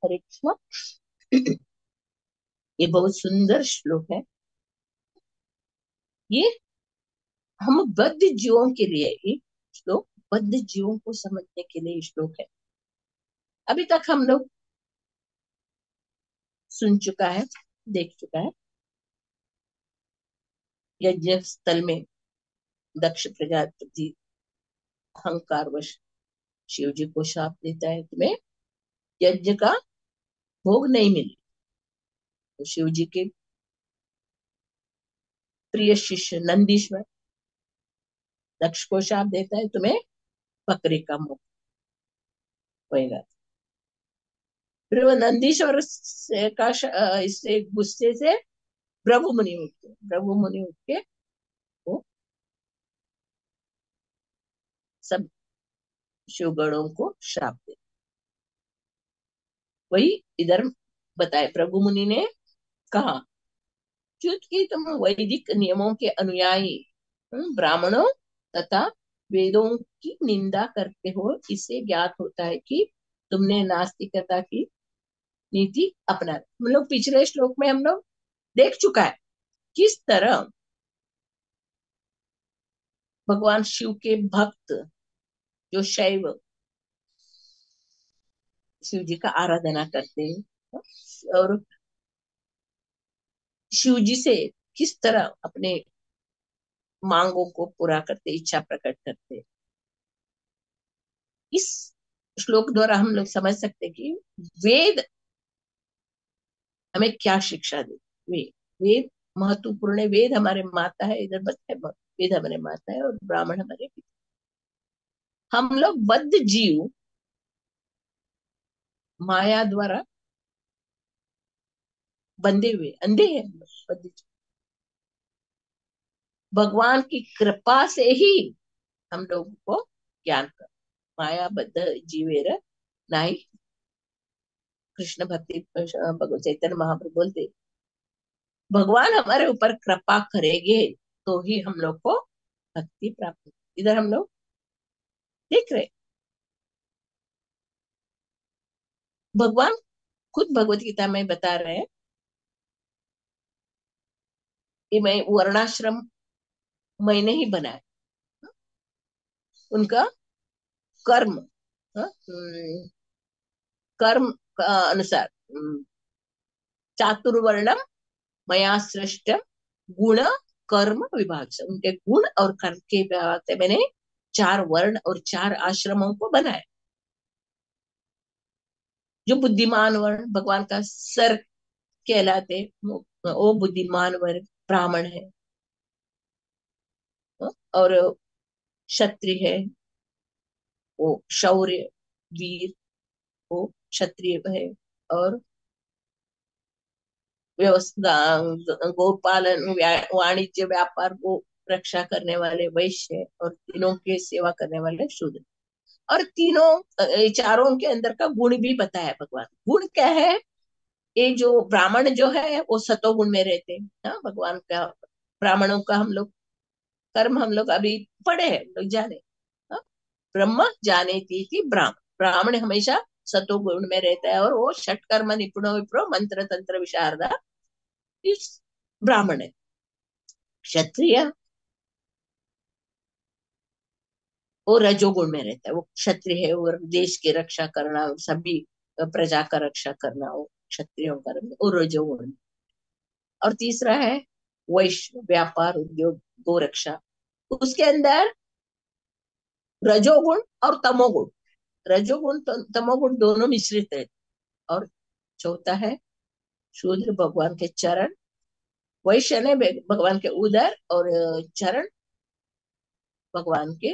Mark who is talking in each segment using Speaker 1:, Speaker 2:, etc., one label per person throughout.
Speaker 1: हरे कृष्णा। ये बहुत सुंदर श्लोक है। ये हम बद्ध जीवों के लिए ये श्लोक, बद्ध जीवों को समझने के लिए ये श्लोक है। अभी तक हम लोग सुन चुका है, देख चुका है। यज्ञ स्थल में दक्ष प्रजापति अहंकार वश शिव जी को शाप देता है, तुम्हें यज्ञ का भोग नहीं मिले। तो शिव जी के प्रिय शिष्य नंदीश्वर दक्ष को शाप देता है, तुम्हें बकरे का मुख होएगा। फिर वो नंदीश्वर इससे गुस्से से भृगु मुनि उठ के वो सब शिवगणों को श्राप दे। वही इधर बताए, भृगु मुनि ने कहा, क्योंकि तुम वैदिक नियमों के अनुयायी ब्राह्मणों तथा वेदों की निंदा करते हो, इससे ज्ञात होता है कि तुमने नास्तिकता की नीति अपना। हम लोग पिछले श्लोक में हम लोग देख चुका है किस तरह भगवान शिव के भक्त जो शैव शिव जी का आराधना करते हैं और शिव जी से किस तरह अपने मांगों को पूरा करते, इच्छा प्रकट करते। इस श्लोक द्वारा हम लोग समझ सकते हैं कि वेद हमें क्या शिक्षा दे। वेद वेद महत्वपूर्ण है। वेद हमारे माता है, इधर बताए वेद हमारे माता है और ब्राह्मण हमारे पिता। हम लोग बद्ध जीव माया द्वारा बंधे हुए अंधे हैं। हम लोग बद्ध जीव, भगवान की कृपा से ही हम लोगों को ज्ञान कर। माया बद्ध जीवेर नाही। कृष्ण भक्ति भगवत चैतन्य महाप्रभु बोलते, भगवान हमारे ऊपर कृपा करेंगे तो ही हम लोग को भक्ति प्राप्त होगी। इधर हम लोग देख रहे, भगवान खुद भगवत गीता में बता रहे हैं कि मैं वर्णाश्रम मैंने ही बनाया। उनका कर्म, कर्म का अनुसार चातुर्वर्णम मया सृष्ट गुण कर्म विभाग से, उनके गुण और कर्म के विभाग से मैंने 4 वर्ण और 4 आश्रमों को बनाया। जो बुद्धिमान वर्ण भगवान का सर कहलाते, वो बुद्धिमान वर्ग ब्राह्मण है। और क्षत्रिय है, वो शौर्य वीर, वो क्षत्रिय है। और गोपालन वाणिज्य व्यापार को रक्षा करने वाले वैश्य, और तीनों की सेवा करने वाले शूद्र। और तीनों चारों के अंदर का गुण भी बताया भगवान। गुण क्या है? ये जो ब्राह्मण जो है वो सतोगुण में रहते हैं। हाँ, भगवान का ब्राह्मणों का हम लोग कर्म हम लोग अभी पढ़े हैं, लोग जाने। हाँ? ब्रह्म जाने थी ब्राह्मण, ब्राह्मण हमेशा सतोगुण में रहता है और वो षटकर्म निपुणो विप्रो मंत्र तंत्र विशारदा इस ब्राह्मण है। क्षत्रिय वो रजोगुण में रहता है, वो क्षत्रिय है और देश की रक्षा करना, सभी प्रजा का रक्षा करना, वो क्षत्रियों का वो रजोगुण। और तीसरा है वैश्य, व्यापार उद्योग गो रक्षा। उसके अंदर रजोगुण और तमोगुण, रजोगुण तमोगुण दोनों मिश्रित है। और चौथा है शूद्र, भगवान के चरण। वैश्य ने भगवान के उदर और चरण भगवान के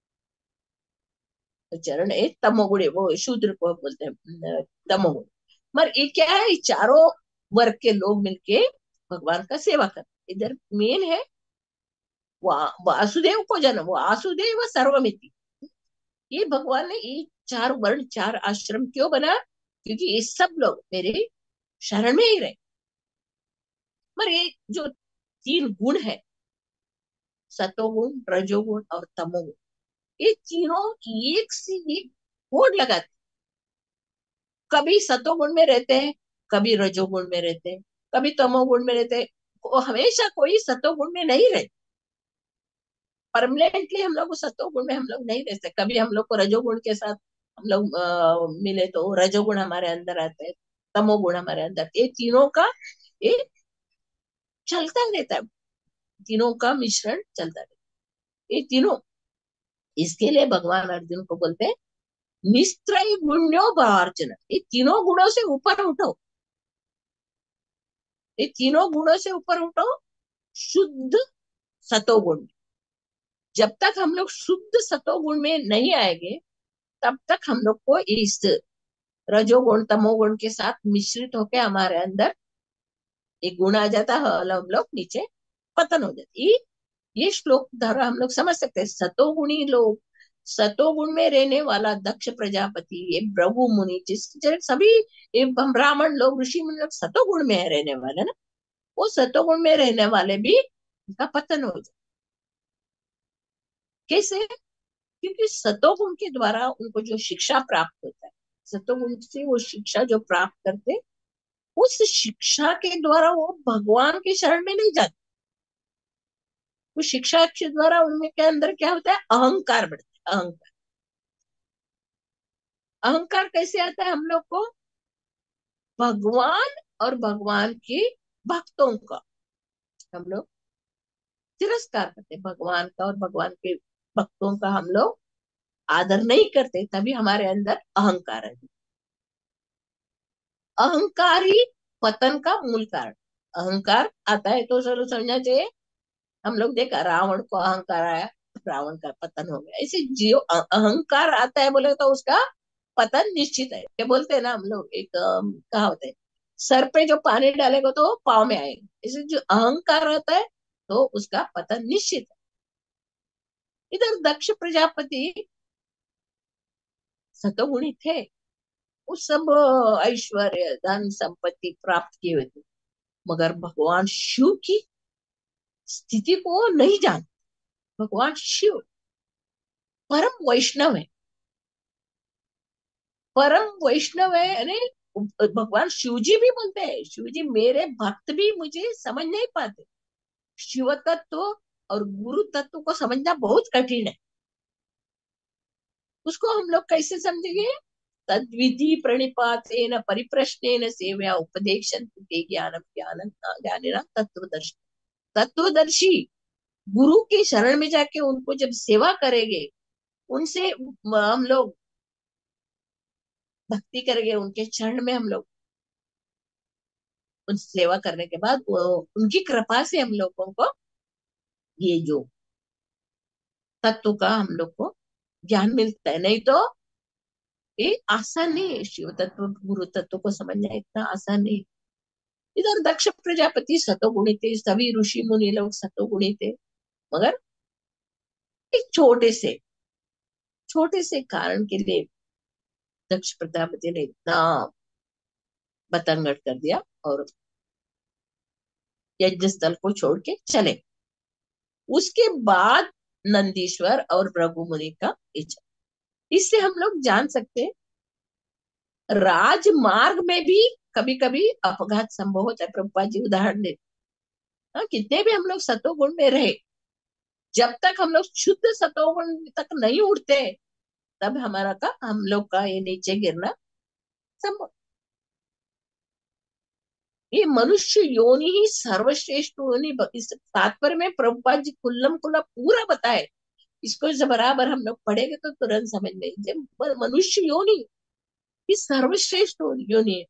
Speaker 1: चरण एक तमोगुण है, वो शूद्र को बोलते हैं तमोगुण। मगर ये क्या है, ये चारों वर्ग के लोग मिलके भगवान का सेवा करते। इधर मेन है वासुदेव को जन्म, वो वासुदेव सर्वमिति। ये भगवान ने ये 4 वर्ण 4 आश्रम क्यों बना? क्योंकि ये सब लोग मेरे शरण में ही रहे। पर ये जो 3 गुण है, सतोगुण रजोगुण और तमोगुण, ये तीनों एक से एक होड़ लगाते। कभी सतोगुण में रहते हैं, कभी रजोगुण में रहते हैं, कभी तमोगुण में रहते हैं। हमेशा कोई सतोगुण में नहीं रहते। परमानेंटली हम लोग सतोगुण में हम लोग नहीं रह सकते। कभी हम लोग को रजोगुण के साथ हम लोग मिले तो रजोगुण हमारे अंदर आते हैं, तमोगुण हमारे अंदर, ये तीनों का ये चलता रहता है। तीनों का मिश्रण चलता रहता है, ये तीनों। इसके लिए भगवान अर्जुन को बोलते हैं निस्त्रय गुण्यो भार्जन, ये तीनों गुणों से ऊपर उठो, ये तीनों गुणों से ऊपर उठो, शुद्ध सतोगुण। जब तक हम लोग शुद्ध सतोगुण में नहीं आएंगे, तब तक हम लोग को इस रजोगुण तमोगुण के साथ मिश्रित होके हमारे अंदर एक गुण आ जाता है और हम लोग नीचे पतन हो जाते। ये श्लोक द्वारा हम लोग समझ सकते हैं सतोगुणी लोग, सतोगुण में रहने वाला दक्ष प्रजापति, ये भृगु मुनि, सभी ये ब्राह्मण लोग ऋषि मुनि लोग सतोगुण में है रहने वाले ना, वो सतोगुण में रहने वाले भी उनका पतन हो जाए। कैसे? क्योंकि सतोगुण के द्वारा उनको जो शिक्षा प्राप्त होता है, सतोगुण से वो शिक्षा जो प्राप्त करते, उस शिक्षा के द्वारा वो भगवान के शरण में नहीं जाते। उस शिक्षा के द्वारा उनमें के अंदर क्या होता है, अहंकार बढ़ता है। अहंकार, अहंकार कैसे आता है हम लोग को? भगवान और भगवान के भक्तों का हम लोग तिरस्कार करते हैं, भगवान का और भगवान के भक्तों का हम लोग आदर नहीं करते, तभी हमारे अंदर अहंकार है। अहंकार ही पतन का मूल कारण। अहंकार आता है तो चलो समझना चाहिए, हम लोग देखा रावण को अहंकार आया, रावण का पतन हो गया। ऐसे जो अहंकार आता है बोले तो उसका पतन निश्चित है। क्या बोलते हैं ना हम लोग, एक कहावत है, सर पे जो पानी डालेगा तो पाँव में आएगा। इसे जो अहंकार आता है तो उसका पतन निश्चित है। इधर दक्ष प्रजापति सतोगुणी थे, वो सब ऐश्वर्य धन संपत्ति प्राप्त किए हुए थे, मगर भगवान शिव की स्थिति को वो नहीं जानते। भगवान शिव परम वैष्णव है, परम वैष्णव है। यानी भगवान शिव जी भी बोलते हैं, शिव जी मेरे भक्त भी मुझे समझ नहीं पाते। शिव तत्व और गुरु तत्व को समझना बहुत कठिन है। उसको हम लोग कैसे समझेंगे? तद्विधि प्रणिपातेन परिप्रश्नेन सेवया उपदेक्षन्ति ते ज्ञानम ज्ञानम ज्ञानिना तत्वदर्शी। तत्वदर्शी गुरु के शरण में जाके उनको जब सेवा करेंगे, उनसे हम लोग भक्ति करेंगे, उनके चरण में हम लोग उन सेवा करने के बाद वो उनकी कृपा से हम लोगों को ये जो तत्व का हम लोग को ज्ञान मिलता है। नहीं तो ये आसान नहीं है, शिव तत्व गुरु तत्व को समझना इतना आसान नहीं। इधर दक्ष प्रजापति सतोगुणी थे, सभी ऋषि मुनि लोग सतोगुणी थे, मगर एक छोटे से कारण के लिए दक्ष प्रजापति ने इतना बतंगड़ कर दिया और यज्ञ स्थल को छोड़ के चले। उसके बाद नंदीश्वर और भृगु मुनि का इच्छा। इससे हम लोग जान सकते हैं राजमार्ग में भी कभी कभी अपघात संभव होता है। प्रभुपाद जी उदाहरण देते हैं, कितने भी हम लोग सतोगुण में रहे, जब तक हम लोग शुद्ध सतोगुण तक नहीं उठते, तब हमारा का हम लोग का ये नीचे गिरना संभव। ये मनुष्य योनि ही सर्वश्रेष्ठ योनि, इस तात्पर्य में प्रभुपाद जी कुल्लम कुल्ला पूरा बताए। इसको जब बराबर हम लोग पढ़ेंगे तो तुरंत समझ में, जब मनुष्य योनि ये सर्वश्रेष्ठ योनि है,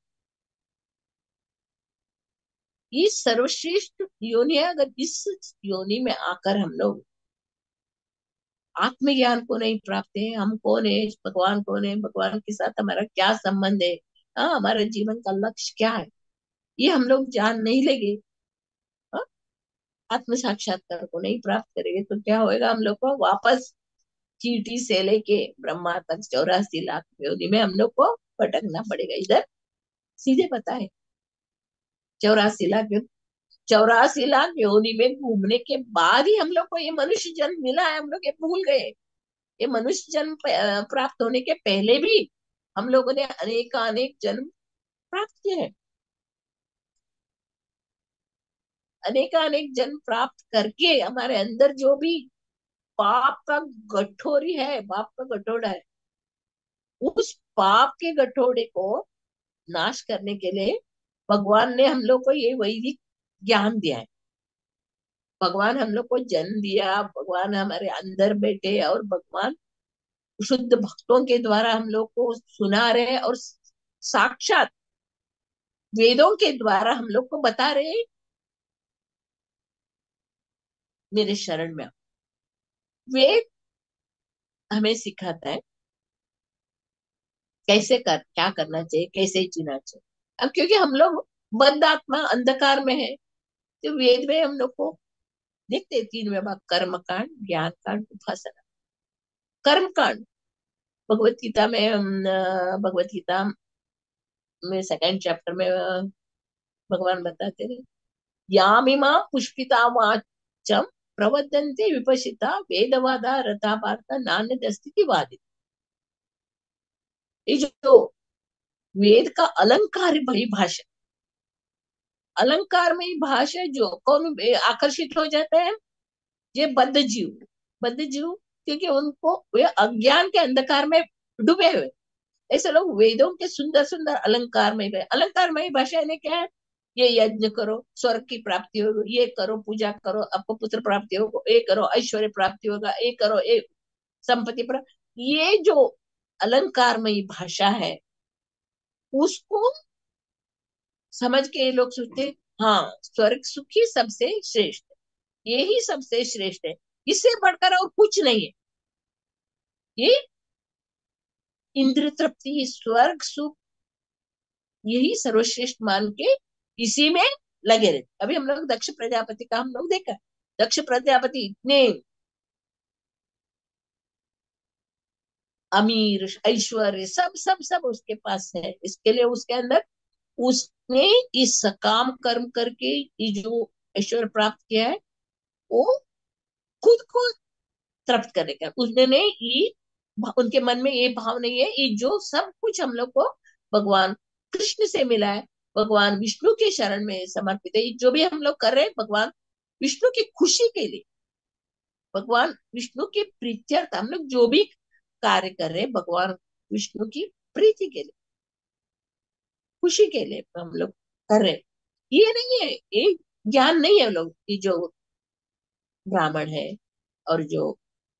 Speaker 1: ये सर्वश्रेष्ठ योनि है। अगर इस योनि में आकर हम लोग आत्मज्ञान को नहीं प्राप्त है, हम कौन है, भगवान कौन है, भगवान के साथ हमारा क्या संबंध है, हाँ हमारे जीवन का लक्ष्य क्या है, ये हम लोग जान नहीं लेंगे, हाँ, आत्म साक्षात्कार को नहीं प्राप्त करेंगे, तो क्या होएगा, हम लोग को वापस चींटी से लेके ब्रह्मा तक 84 लाख योनि में हम लोग को भटकना पड़ेगा। इधर सीधे पता है 84 लाख, 84 लाख योनि में घूमने के बाद ही हम लोग को ये मनुष्य जन्म मिला है। हम लोग ये भूल गए, ये मनुष्य जन्म प्राप्त होने के पहले भी हम लोगों ने अनेकानेक जन्म प्राप्त किए हैं। अनेकानेक जन्म प्राप्त करके हमारे अंदर जो भी पाप का गठोरी है, पाप का गठोड़ा है, उस पाप के गठोड़े को नाश करने के लिए भगवान ने हम लोग को ये वैदिक ज्ञान दिया है। भगवान हम लोग को जन्म दिया, भगवान हमारे अंदर बैठे और भगवान शुद्ध भक्तों के द्वारा हम लोग को सुना रहे हैं, और साक्षात वेदों के द्वारा हम लोग को बता रहे हैं, मेरे शरण में आओ। वेद हमें सिखाता है कैसे कर क्या करना चाहिए, कैसे जीना चाहिए। अब क्योंकि हम लोग बद्ध आत्मा अंधकार में है, तो वेद में हम लोग को देखते हैं तीन विभाग: कर्म कांड, ज्ञान कांड, उपासना। कर्म कांड भगवत गीता में भगवत गीता में सेकंड चैप्टर में भगवान बताते हैं, यामिमा पुष्पिता वाचम प्रवदन्ते विपशिता वेदवादा रथा पार्थ नान्य दस्ति वादित। ये जो वेद का अलंकार भरी भाषा, अलंकार में भाषा जो कौन आकर्षित हो जाता है? ये बद्ध जीव। बद्ध जीव क्योंकि उनको वे अज्ञान के अंधकार में डूबे हुए, ऐसे लोग वेदों के सुंदर सुंदर अलंकार में गए। अलंकार में भाषा ने क्या है? ये यज्ञ करो, स्वर्ग की प्राप्ति होगी, ये करो, पूजा करो, आपको पुत्र प्राप्ति होगा, ये करो, ऐश्वर्य प्राप्ति होगा, ये करो, ये संपत्ति प्राप्त। ये जो अलंकारमयी भाषा है, उसको समझ के ये लोग सोचते हैं, हाँ स्वर्ग सुख ही सबसे श्रेष्ठ है, ये ही सबसे श्रेष्ठ है, इससे बढ़कर और कुछ नहीं है। ये इंद्र तृप्ति, स्वर्ग सुख, यही सर्वश्रेष्ठ मान के इसी में लगे रहते। अभी हम लोग दक्ष प्रजापति का हम लोग देखा, दक्ष प्रजापति इतने अमीर, ऐश्वर्य, सब सब सब उसके पास है, इसके लिए उसके अंदर उसने इस सकाम कर्म करके ये जो ऐश्वर्य प्राप्त किया है, वो खुद को तृप्त करेगा। उसने ये उनके मन में ये भाव नहीं है, ये जो सब कुछ हम लोग को भगवान कृष्ण से मिला है, भगवान विष्णु के शरण में समर्पित है। जो भी हम लोग कर रहे हैं भगवान विष्णु की खुशी के लिए, भगवान विष्णु की प्रीत्यर्थ हम लोग जो भी कार्य कर रहे हैं, भगवान विष्णु की प्रीति के लिए, खुशी के लिए हम लोग कर रहे हैं। ये नहीं है, ये ज्ञान नहीं है लोग ये जो ब्राह्मण है और जो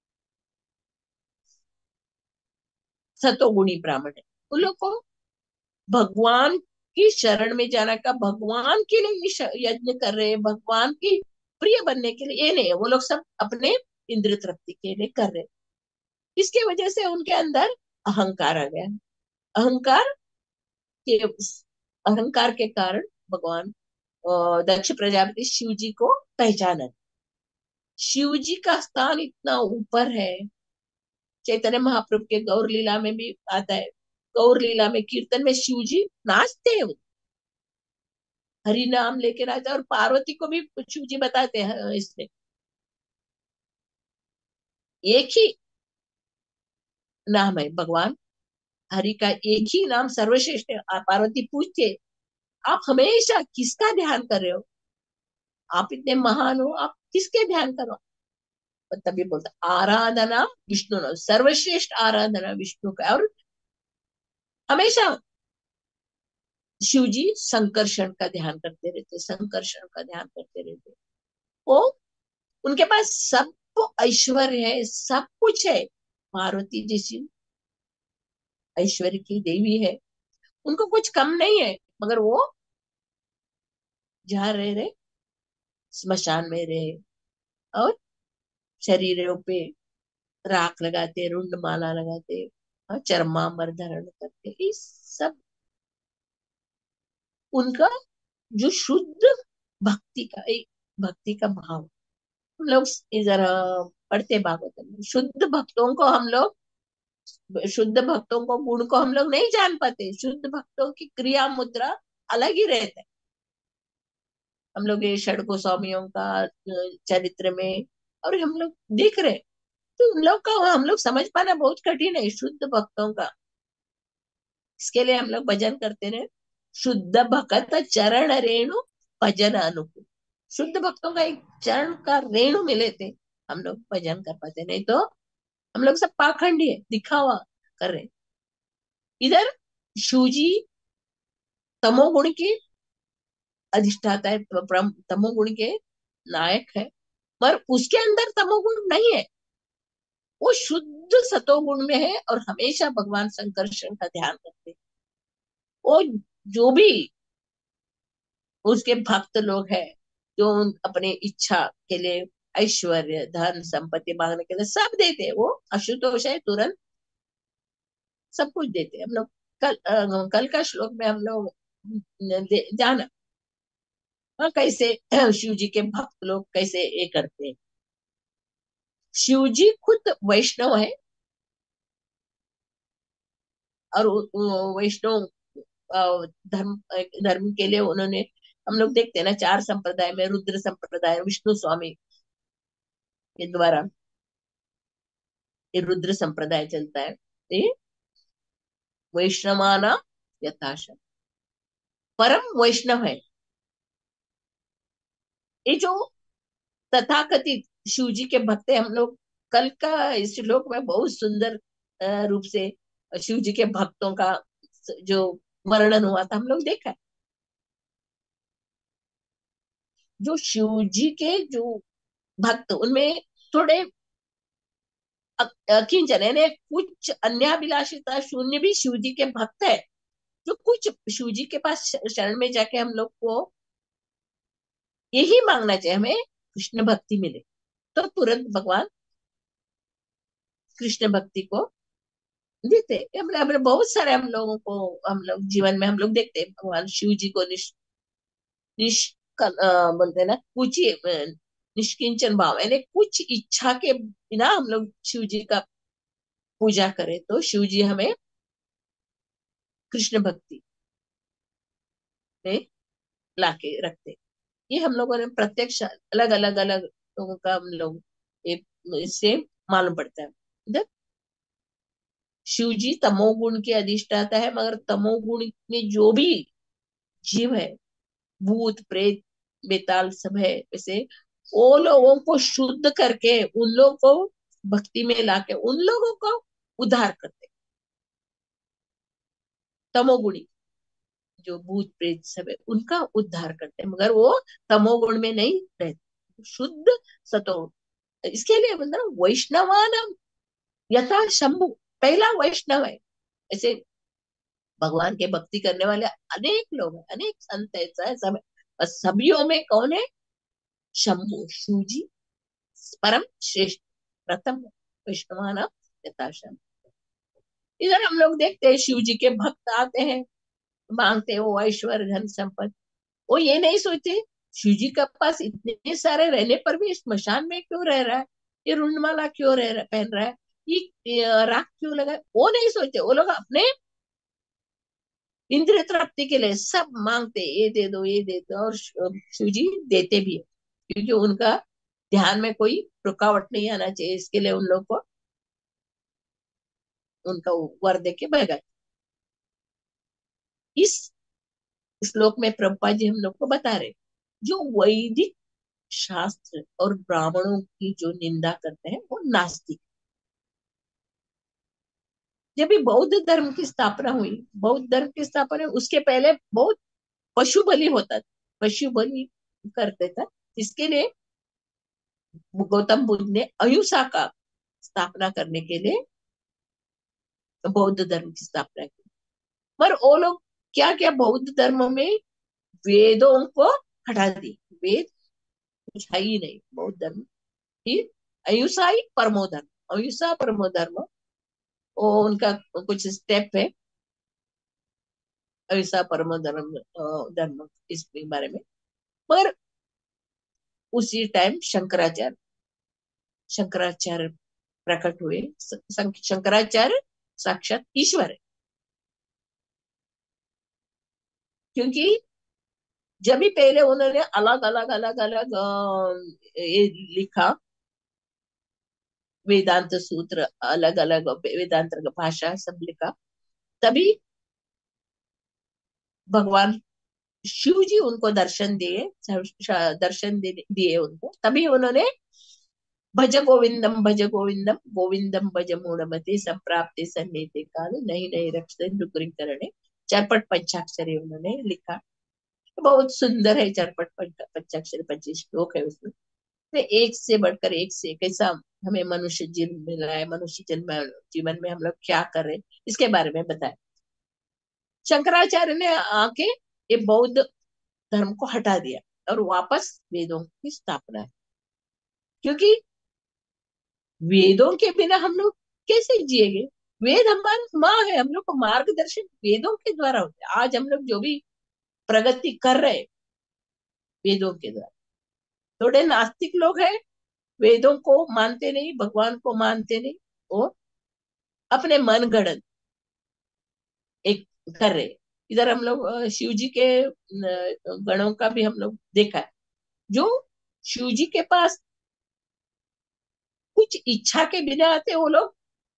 Speaker 1: सतोगुणी ब्राह्मण है, उन लोग को भगवान की शरण में जाना का, भगवान के लिए यज्ञ कर रहे हैं, भगवान की प्रिय बनने के लिए, ये नहीं है। वो लोग सब अपने इंद्र तृप्ति के लिए कर रहे हैं। इसके वजह से उनके अंदर अहंकार आ गया। अहंकार के अहंकार के कारण भगवान दक्ष प्रजापति शिव जी को पहचाना। शिव जी का स्थान इतना ऊपर है, चैतन्य महाप्रभु के गौर लीला में भी आता है। गौर लीला में कीर्तन में शिव जी नाचते हैं, हरि नाम लेके नाचते, और पार्वती को भी शिव जी बताते हैं इसमें। एक ही नाम है भगवान हरि का, एक ही नाम सर्वश्रेष्ठ है। पार्वती पूछते, आप हमेशा किसका ध्यान कर रहे हो? आप इतने महान हो, आप किसके ध्यान करो? तभी बोलता आराधना विष्णु न, सर्वश्रेष्ठ आराधना विष्णु का। और हमेशा शिव जी संकर्षण का ध्यान करते रहते, संकर्षण का ध्यान करते रहते। वो उनके पास सब ऐश्वर्य है, सब कुछ है। पार्वती जैसी ऐश्वर्य की देवी है, उनको कुछ कम नहीं है, मगर वो जहाँ रह रहे, स्मशान में रहे, और शरीरों पे राख लगाते, रुंड माला लगाते, और चरमाम्बर धारण करते, इस सब उनका जो शुद्ध भक्ति का एक भक्ति का भाव। हम लोग जरा पढ़ते भागवतम में, शुद्ध भक्तों को हम लोग, शुद्ध भक्तों को गुण को हम लोग नहीं जान पाते। शुद्ध भक्तों की क्रिया मुद्रा अलग ही रहता है। हम लोग ये षड गोस्वामियों का चरित्र में और हम लोग देख रहे हैं, तो उन लोग का हम लोग समझ पाना बहुत कठिन है, शुद्ध भक्तों का। इसके लिए हम लोग भजन करते रहे। शुद्ध भक्त चरण रेणु भजन अनुकूल। शुद्ध भक्तों का एक चरण का रेणु मिले थे, हम लोग भजन कर पाते, नहीं तो हम लोग सब पाखंडी है, दिखावा कर रहे। इधर शिवजी तमोगुण की अधिष्ठाता है, तमोगुण के नायक है, पर उसके अंदर तमोगुण नहीं है, वो शुद्ध सतोगुण में है और हमेशा भगवान संकर्षण का ध्यान करते हैं। वो जो भी उसके भक्त लोग हैं, जो अपने इच्छा के लिए ऐश्वर्य धन संपत्ति मांगने के लिए सब देते हैं, वो आशुतोष है, तुरंत सब कुछ देते हैं। हम लोग कल का श्लोक में हम लोग जाना, हाँ, कैसे शिव जी के भक्त लोग कैसे ये करते हैं। शिव जी खुद वैष्णव है, और वैष्णव धर्म धर्म के लिए उन्होंने, हम लोग देखते हैं ना, चार संप्रदाय में रुद्र संप्रदाय विष्णु स्वामी के द्वारा ये रुद्र संप्रदाय चलता है। ये वैष्णवाना यथाशम, परम वैष्णव है। ये जो तथाकथित शिव जी के भक्त हैं, हम लोग कल का इस श्लोक में बहुत सुंदर रूप से शिव जी के भक्तों का जो वर्णन हुआ था, हम लोग देखा है। जो शिव जी के जो भक्त, उनमें थोड़े किंचन यानी कुछ अन्याभिलाषिता शून्य भी शिव जी के भक्त है, जो कुछ शिव जी के पास शरण में जाके हम लोग को यही मांगना चाहिए, हमें कृष्ण भक्ति मिले, तो तुरंत भगवान कृष्ण भक्ति को देते। हम बहुत सारे हम लोगों को, हम लोग जीवन में हम लोग देखते हैं भगवान शिव जी को बोलते हैं ना, कुछ ही निष्किंचन भाव यानी कुछ इच्छा के बिना हम लोग शिव जी का पूजा करें, तो शिव जी हमें कृष्ण भक्ति में लाके रखते। ये हम लोगों ने प्रत्यक्ष अलग अलग अलग लोगों का हम लोग ये इससे मालूम पड़ता है। इधर शिव जी तमोगुण के अधिष्ठाता है, मगर तमोगुण में जो भी जीव है, भूत प्रेत बेताल सब है, वैसे वो लोगों को शुद्ध करके उन लोगों को भक्ति में लाके उन लोगों को उद्धार करते। तमोगुणी जो भूत प्रेत सब है, उनका उद्धार करते हैं, मगर वो तमोगुण में नहीं रहते, शुद्ध सतो। इसके लिए मतलब वैष्णवान यथा शंभु, पहला वैष्णव है। ऐसे भगवान के भक्ति करने वाले अनेक लोग हैं, अनेक संत ऐसा है, सब है, और सभियों में कौन है? शंभु शिव जी परम श्रेष्ठ, प्रथम वैष्णवान यथा शंभु। इधर हम लोग देखते हैं शिव जी के भक्त आते हैं, मांगते हैं वो ऐश्वर्य धन संपत्ति, वो ये नहीं सोचते शिव जी के पास इतने सारे रहने पर भी स्मशान में क्यों रह रहा है, ये रुंडमाला क्यों पहन रहा है, ये राख क्यों लगा है? वो नहीं सोचते, वो लोग अपने इंद्रिय तृप्ति के लिए सब मांगते, ये दे दो ये दे दो, और शिव जी देते भी है, क्योंकि उनका ध्यान में कोई रुकावट नहीं आना चाहिए, इसके लिए उन लोग को उनका वर दे के भगा। इस श्लोक में प्रभुपाद जी हम लोग को बता रहे, जो वैदिक शास्त्र और ब्राह्मणों की जो निंदा करते हैं वो नास्तिक। जब भी बौद्ध धर्म की स्थापना हुई, बौद्ध धर्म की स्थापना उसके पहले बहुत पशु बलि होता था, पशु बलि करते थे। इसके लिए गौतम बुद्ध ने अहिंसा का स्थापना करने के लिए बौद्ध धर्म की स्थापना की। पर वो लोग क्या क्या बौद्ध धर्म में वेदों को हटा दी, वेद कुछ है ही नहीं बौद्ध धर्म। फिर अहिंसा ही परमो धर्म, अहिंसा परमो धर्म, वो उनका कुछ स्टेप है, अहिंसा परमो धर्म धर्म इस बारे में। पर उसी टाइम शंकराचार्य प्रकट हुए। शंकराचार्य साक्षात ईश्वर है, क्योंकि जब भी पहले उन्होंने अलग अलग अलग अलग ये लिखा, वेदांत सूत्र अलग अलग वेदांत का भाषा सब लिखा, तभी भगवान शिव जी उनको दर्शन दिए, दर्शन दिए उनको, तभी उन्होंने भज गोविंदम गोविंदम भज मूढ़मते संप्राप्ते सन्निधि काल नहीं नहीं रक्षते डुकरी करणे। चरपट पंचाक्षरी उन्होंने लिखा। बहुत सुंदर है चरपट पंचाक्षरी, 25 श्लोक है उसमें। तो एक से बढ़कर एक से कैसा हमें मनुष्य जीवन मिला है, मनुष्य जन्म जीवन में हम लोग क्या कर रहे हैं, इसके बारे में बताया। शंकराचार्य ने आके ये बौद्ध धर्म को हटा दिया और वापस वेदों की स्थापना है। क्योंकि वेदों के बिना हम लोग कैसे जिएंगे? वेद हमारी माँ है, हम लोग को मार्गदर्शन वेदों के द्वारा होता है। आज हम लोग जो भी प्रगति कर रहे हैं वेदों के द्वारा। थोड़े नास्तिक लोग हैं, वेदों को मानते नहीं, भगवान को मानते नहीं, वो अपने मन गढ़ंत एक कर रहे हैं। इधर हम लोग शिव जी के गणों का भी हम लोग देखा है, जो शिव जी के पास कुछ इच्छा के बिना आते, वो लोग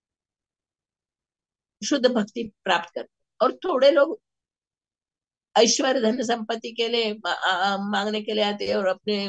Speaker 1: शुद्ध भक्ति प्राप्त करते। और थोड़े लोग ऐश्वर्य धन संपत्ति के लिए मांगने के लिए आते हैं, और अपने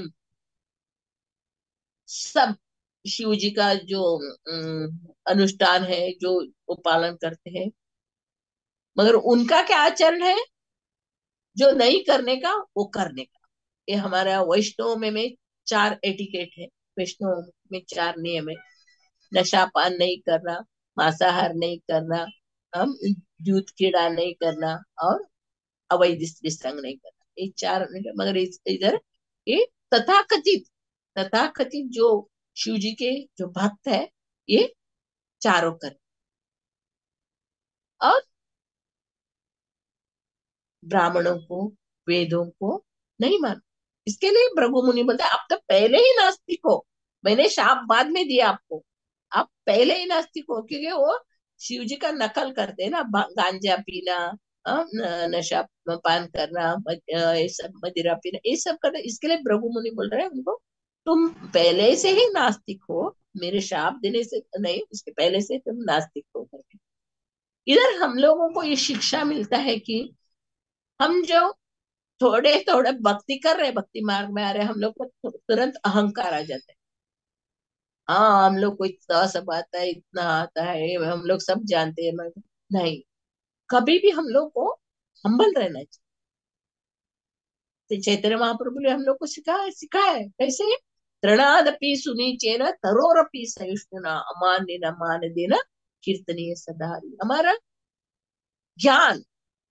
Speaker 1: सब शिव जी का जो अनुष्ठान है जो वो पालन करते हैं, मगर उनका क्या आचरण है? जो नहीं करने का वो करने का। ये हमारा वैष्णव में 4 एटिकेट है। वैष्णव में 4 नियम है। नशा पान नहीं करना, मांसाहार नहीं करना, हम दूध कीड़ा नहीं करना, और अवैध स्त्री संग नहीं करना। ये 4। मगर इधर ये तथाकथित तथाकथित जो शिव जी के जो भक्त है, ये चारों कर। और ब्राह्मणों को, वेदों को नहीं मान। इसके लिए भृगु मुनि बोलते हैं, आप तो पहले ही नास्तिक हो, मैंने शाप बाद में दिया आपको, आप पहले ही नास्तिक हो। क्योंकि वो शिव जी का नकल करते हैं ना, गांजा पीना, नशा पान करना, ये सब मदिरा पीना, ये सब करना। इसके लिए भृगु मुनि बोल रहे हैं उनको, तुम पहले से ही नास्तिक हो, मेरे शाप देने से नहीं, उसके पहले से तुम नास्तिक हो करके। इधर हम लोगों को ये शिक्षा मिलता है कि हम जो थोड़े थोड़े भक्ति कर रहे, भक्ति मार्ग में आ रहे, हम लोग को तुरंत अहंकार आ जाता है। हाँ, हम लोग को इतना सब आता है, इतना आता है, हम लोग सब जानते हैं, मगर नहीं, कभी भी हम लोग को हम्बल रहना चाहिए। तो चैतन्य महाप्रभु ने हम लोग को सिखाया है कैसे? तृणादपि सुनीचेन तरोरपि सहिष्णुना अमान्य न मान देना कीर्तनीय सदा हरि। हमारा ज्ञान,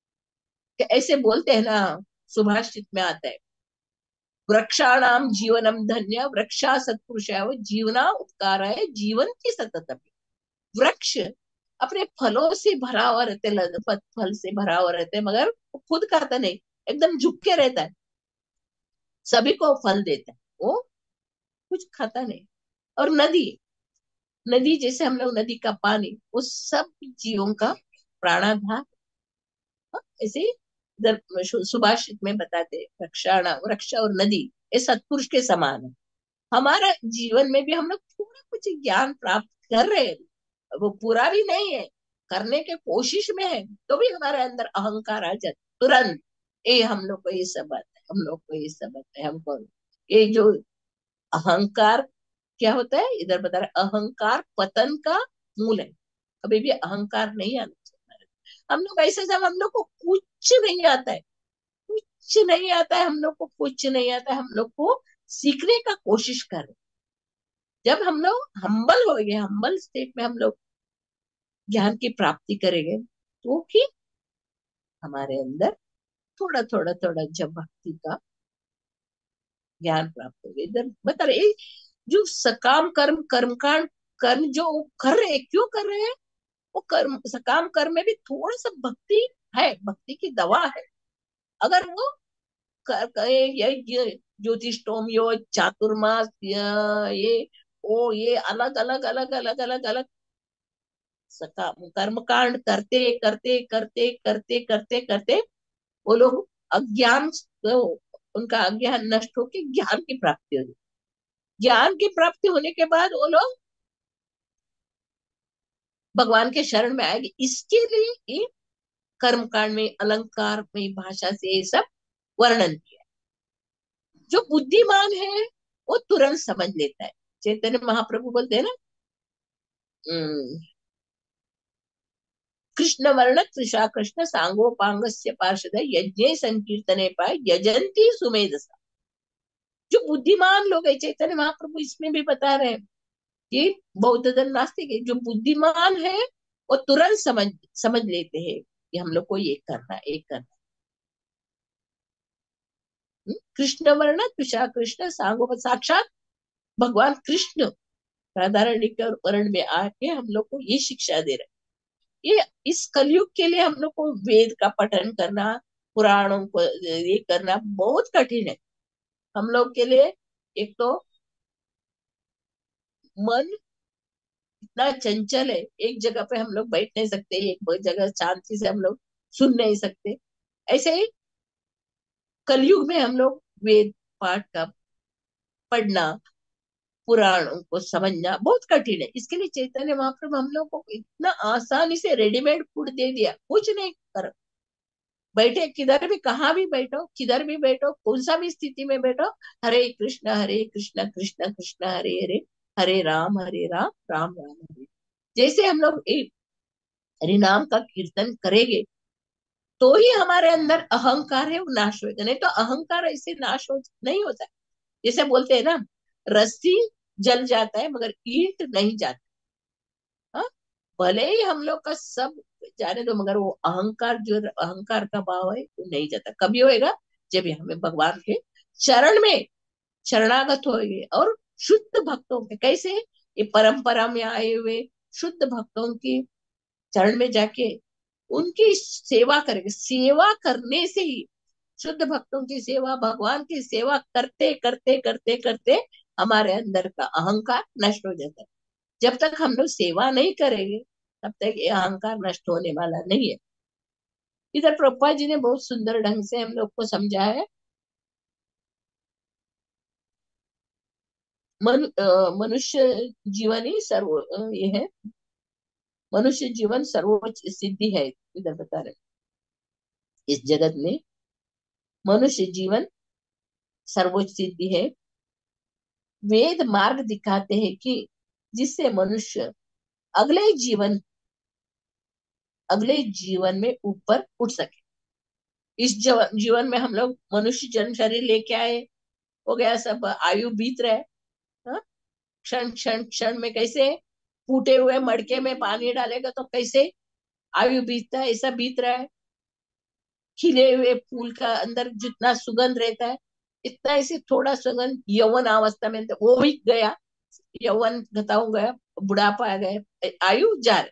Speaker 1: ऐसे बोलते हैं ना, सुभाषित में आता है, वृक्षाणाम जीवनम धन्य वृक्षा सत्पुरुष जीवना उपकाराय जीवन की सतत। वृक्ष अपने फलों से भरा हुआ रहते, फल से भरा हुआ रहते हैं, मगर वो खुद खाता नहीं, एकदम झुक के रहता है, सभी को फल देता है, वो कुछ खाता नहीं। और नदी, नदी जैसे हम लोग नदी का पानी, वो सब जीवों का प्राणाधार। ऐसे ही इधर सुभाषित में बताते हैं, वृक्षाणा, वृक्ष और नदी ये सत्पुरुष के समान है। हमारा जीवन में भी हम लोग थोड़ा कुछ ज्ञान प्राप्त कर रहे हैं, वो पूरा भी नहीं है, करने के कोशिश में है, तो भी हमारे अंदर अहंकार आ जाता तुरंत। ये हम लोग को ये सब आता है, हम लोग को ये सब आता है, हमको ये जो अहंकार क्या होता है, इधर बता रहे अहंकार पतन का मूल है। कभी भी अहंकार नहीं आना चाहिए। हम लोग ऐसे, जब हम लोग को कुछ नहीं आता है, कुछ नहीं आता है, हम लोग को कुछ नहीं आता है, हम लोग को सीखने का कोशिश कर रहे। जब हम लोग हम्बल हो गए, हम्बल स्टेट में हम लोग ज्ञान की प्राप्ति करेंगे, तो कि हमारे अंदर थोड़ा थोड़ा थोड़ा जब भक्ति का ज्ञान प्राप्त हो गया। इधर बता रहे, जो सकाम कर्म, कर्मकांड, कर्म जो कर रहे हैं, क्यों कर रहे हैं? वो कर्म, सकाम कर्म में भी थोड़ा सा भक्ति है, भक्ति की दवा है। अगर वो ये ज्योतिषोम यो चातुर्मास, ये ओ ये अलग अलग अलग अलग अलग अलग कर्म कांड करते करते करते करते करते करते वो लोग अज्ञान, तो उनका अज्ञान नष्ट होकर ज्ञान की प्राप्ति होगी। ज्ञान की प्राप्ति होने के बाद वो लोग भगवान के शरण में आएंगे। इसके लिए कर्म कांड में अलंकार में भाषा से ये सब वर्णन किया। जो बुद्धिमान है वो तुरंत समझ लेता है। चैतन्य महाप्रभु बोलते हैं ना, "हम्म, कृष्ण वर्ण कृषा कृष्ण सांगोपांगस्य पार्षद यज्ञ संकीर्तने पाए यजंती सुमेधसा"। जो बुद्धिमान लोग है, चैतन्य महाप्रभु इसमें भी बता रहे हैं कि बौद्ध धर्म नास्तिक है, जो बुद्धिमान है वो तुरंत समझ समझ लेते हैं कि हम लोग को ये करना है, ये करना है। कृष्ण वर्ण तुषा कृष्ण सांगो, साक्षात भगवान कृष्ण साधारण वर्ण में आके हम लोग को ये शिक्षा दे रहे हैं। ये इस कलयुग के लिए हम लोग को वेद का पठन करना, पुराणों को ये करना बहुत कठिन है हम लोग के लिए। एक तो मन इतना चंचल है, एक जगह पे हम लोग बैठ नहीं सकते, एक जगह शांति से हम लोग सुन नहीं सकते। ऐसे ही कलयुग में हम लोग वेद पाठ का पढ़ना, पुराणों को समझना बहुत कठिन है। इसके लिए चैतन्य महाप्रभु हम लोग को इतना आसानी से रेडीमेड फूड दे दिया, कुछ नहीं कर, बैठे किधर भी, कहाँ भी बैठो, किधर भी बैठो, कौन सा भी स्थिति में बैठो, हरे कृष्ण कृष्ण कृष्ण हरे हरे, हरे राम राम राम हरे। जैसे हम लोग एक हरि नाम का कीर्तन करेंगे तो ही हमारे अंदर अहंकार है वो नाश होगा, नहीं तो अहंकार ऐसे नाश हो नहीं होता। जैसे बोलते हैं ना, रस्सी जल जाता है मगर ईंट नहीं जाती। हाँ, भले ही हम लोग का सब जाने दो, मगर वो अहंकार, जो अहंकार का भाव है वो नहीं जाता। कभी होएगा जब ये हमें भगवान के चरण में शरणागत होंगे। और शुद्ध भक्तों के कैसे, ये परंपरा में आए हुए शुद्ध भक्तों की चरण में जाके उनकी सेवा करेंगे। सेवा करने से ही, शुद्ध भक्तों की सेवा, भगवान की सेवा करते करते करते करते हमारे अंदर का अहंकार नष्ट हो जाता है। जब तक हम लोग सेवा नहीं करेंगे तब तक ये अहंकार नष्ट होने वाला नहीं है। इधर प्रभुपाद जी ने बहुत सुंदर ढंग से हम लोग को समझाया है। मनुष्य जीवन ही ये है, मनुष्य जीवन सर्वोच्च सिद्धि है। इधर बता रहे इस जगत में मनुष्य जीवन सर्वोच्च सिद्धि है। वेद मार्ग दिखाते हैं कि जिससे मनुष्य अगले जीवन अगले जीवन में ऊपर उठ सके। इस जीवन में हम लोग मनुष्य जन्म शरीर लेके आए, हो गया, सब आयु बीत रहा है। हाँ? क्षण क्षण क्षण में कैसे फूटे हुए मटके में पानी डालेगा तो कैसे आयु बीतता है, ऐसा बीत रहा है। खिले हुए फूल का अंदर जितना सुगंध रहता है, इतना ऐसे थोड़ा सुगंध यौवन अवस्था में तो वो भी गया, यौवन घटाऊ गया, बुढ़ापा आ गया, आयु जा रही।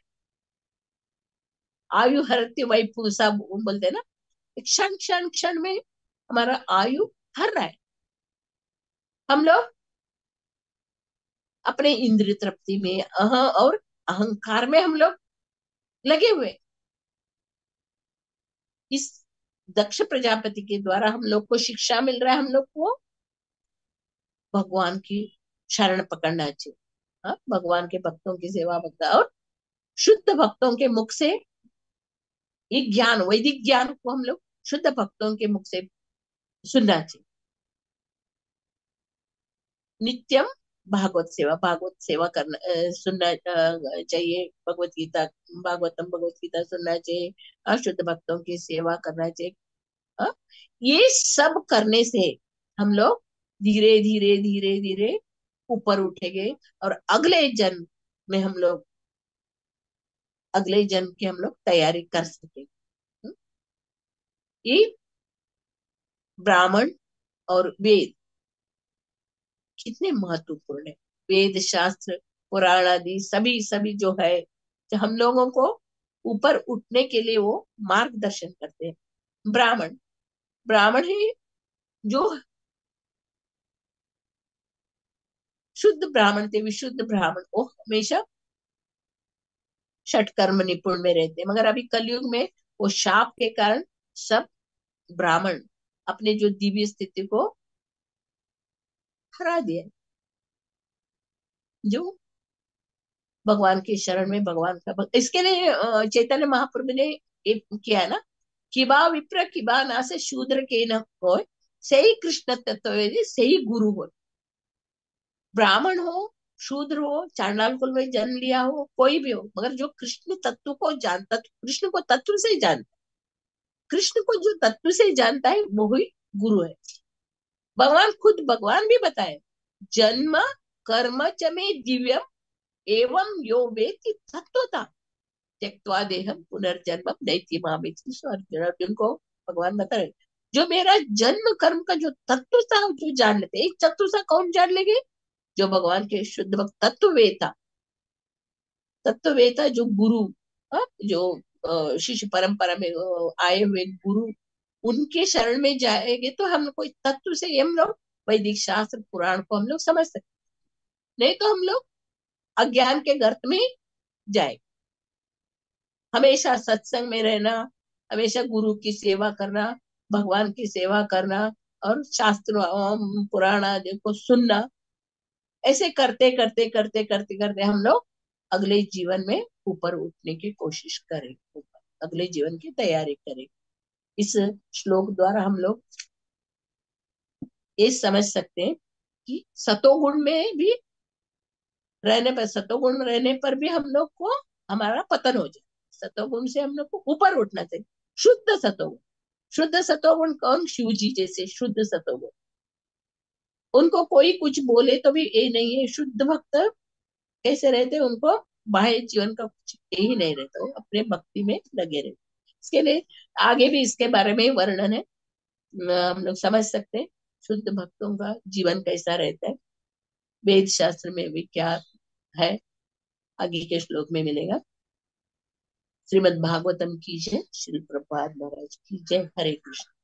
Speaker 1: आयु हरते वही पूसा बोलते हैं ना, क्षण क्षण क्षण में हमारा आयु हर रहा है। हम लोग अपने इंद्रिय तृप्ति में और अहंकार में हम लोग लगे हुए। इस दक्ष प्रजापति के द्वारा हम लोग को शिक्षा मिल रहा है, हम लोग को भगवान की शरण पकड़ना चाहिए। हाँ, भगवान के भक्तों की सेवा भक्ता और शुद्ध भक्तों के मुख से ये ज्ञान, वैदिक ज्ञान को हम लोग शुद्ध भक्तों के मुख से सुनना चाहिए। नित्यम भागवत सेवा करना, सुनना चाहिए। भगवत गीता, भागवतम भगवत गीता सुनना चाहिए। शुद्ध भक्तों की सेवा करना चाहिए। हाँ? ये सब करने से हम लोग धीरे धीरे धीरे धीरे ऊपर उठेंगे और अगले जन्म की हम लोग तैयारी कर सकेंगे। हम्म? ये ब्राह्मण और वेद कितने महत्वपूर्ण है। वेद शास्त्र पुराण आदि सभी सभी जो है, जो हम लोगों को ऊपर उठने के लिए वो मार्गदर्शन करते हैं। ब्राह्मण ब्राह्मण ही जो शुद्ध ब्राह्मण थे, विशुद्ध ब्राह्मण, वो हमेशा षटकर्म निपुण में रहते हैं। मगर अभी कलयुग में वो शाप के कारण सब ब्राह्मण अपने जो दिव्य स्थिति को हरा दिया। जो भगवान के शरण में, भगवान का इसके लिए चैतन्य महाप्रभु ने किया है ना, किबा विप्र किबा ना से शूद्र के न हो, सही कृष्ण तत्व सही गुरु हो। ब्राह्मण हो, शूद्र हो, चांडाल कुल में जन्म लिया हो, कोई भी हो, मगर जो कृष्ण तत्व को जानता, कृष्ण को तत्व से ही जानता, कृष्ण को जो तत्व से ही जानता है वो ही गुरु है। भगवान खुद, भगवान भी बताए, जन्म कर्म च मे दिव्यम एवं यो वेति तत्वता त्यक्त्वा देहम पुनर्जन्म नैति मामेति। सो अर्जुन को भगवान बता रहे, जो मेरा जन्म कर्म का जो तत्व था जो जान लेते, एक तत्व सा कौन जान लेंगे, जो भगवान के शुद्ध भक्त तत्ववेता, तत्ववेता जो गुरु, जो शिष्य परंपरा में आए हुए गुरु, उनके शरण में जाएंगे तो हम कोई तत्व से हम लोग वैदिक शास्त्र पुराण को हम लोग समझ सकते, नहीं तो हम लोग अज्ञान के गर्त में जाए। हमेशा सत्संग में रहना, हमेशा गुरु की सेवा करना, भगवान की सेवा करना, और शास्त्र पुराण आदि को सुनना, ऐसे करते करते करते करते करते हम लोग अगले जीवन में ऊपर उठने की कोशिश करें, अगले जीवन की तैयारी करें। इस श्लोक द्वारा हम लोग ये समझ सकते हैं कि सतोगुण में भी रहने पर, सतोगुण रहने पर भी हम लोग को हमारा पतन हो जाए, सतोगुण से हम लोग को ऊपर उठना चाहिए। शुद्ध सतोगुण, शुद्ध सतोगुण कौन, शिव जी जैसे शुद्ध सतोगुण, उनको कोई कुछ बोले तो भी ये नहीं है। शुद्ध भक्त कैसे रहते, उनको बाह्य जीवन का कुछ ये ही नहीं रहता, वो अपने भक्ति में लगे रहते। इसके लिए आगे भी इसके बारे में वर्णन है, हम लोग समझ सकते हैं शुद्ध भक्तों का जीवन कैसा रहता है, वेद शास्त्र में भी क्या है, आगे के श्लोक में मिलेगा। श्रीमद् भागवतम की जय, श्री प्रभुपाद महाराज की जय, हरे कृष्ण।